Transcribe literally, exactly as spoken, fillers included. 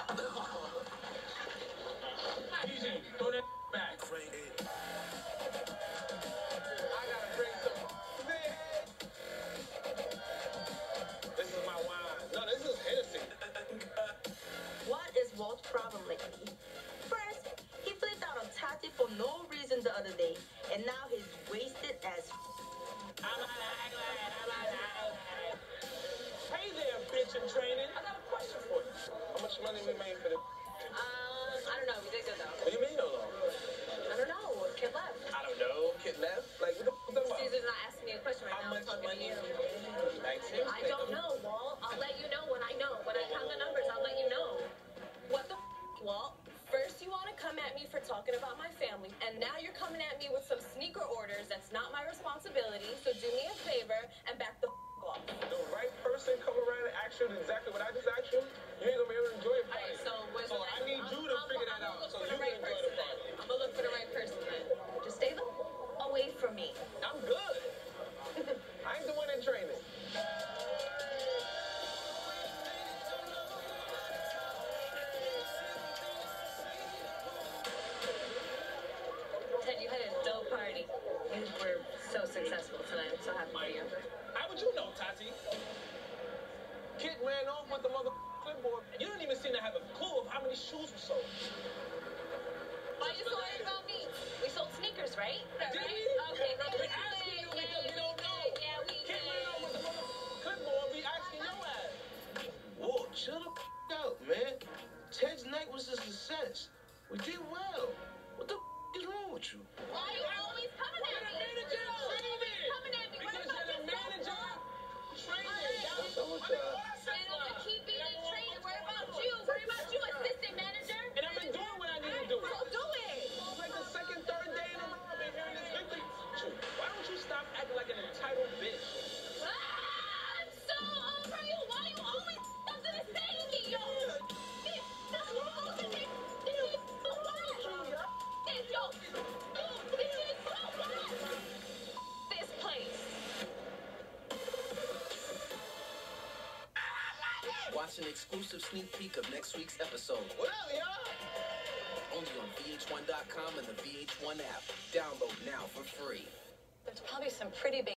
Easy, throw that back. I gotta drink some. This is my wine. No, this is Hennessy. What is Walt's problem lately? First, he flipped out on Tati for no reason the other day, and now he's wasted as Hey there, bitch in training. I got a question for you. How much money we made for this? Um, I don't know. We did good though. What do you mean, no long? I don't know. Kid left. I don't know. Kid left? Like, what the f*** talking about? Caesar's not asking me a question right How now. much I'm talking money to you. you Like, seriously? I don't know, Walt. I'll let you know when I know. When I count the numbers, I'll let you know. What the f***, Walt? First you want to come at me for talking about my family, and now you're coming at me with some sneaker orders that's not my responsibility, so do me a favor and back the f*** off. The right person come around and ask you exactly what I just asked you, you ain't gonna be able to enjoy it. Alright, so where's So the I need you to I'm, figure I'm, that I'm out so for you the can right enjoy person the then. party. I'm gonna look for the right person then. Just stay the f- away from me. I'm good. I ain't the one in training. Ted, you had a dope party. You were so successful tonight. I'm so happy for you. How would you know, Tati? Kid ran off with the mother clipboard. You don't even seem to have a clue of how many shoes were sold. Why are you so worried about me? We sold sneakers, right? Did right? we? Okay, then We're we asking you did. because we Yeah, don't we know. did. Yeah, we Kid did. ran off with the mother clipboard. We asking your ass. Whoa, chill the f out, man. Ted's night was a success. We did well. What the f is wrong with you? Why are you always coming at me? You're the manager of training. Coming at me. What Because about you're the yourself? manager of training. What's up with I mean, y'all? all I said And I'm was- gonna keep being in training. Worry about you. Worry about you, assistant manager. And I've been doing what I need to do. So do it. It's like the second, third day in a row I've been hearing this victory. Why don't you stop acting like an entitled bitch? Ah, I'm so over you. Why you always something to say to me, yo? This is wrong with me. This is so what? This, yo. This is so what? This place. Watch an exclusive sneak peek of next week's episode. What up, y'all? Only on V H one dot com and the V H one app. Download now for free. There's probably some pretty big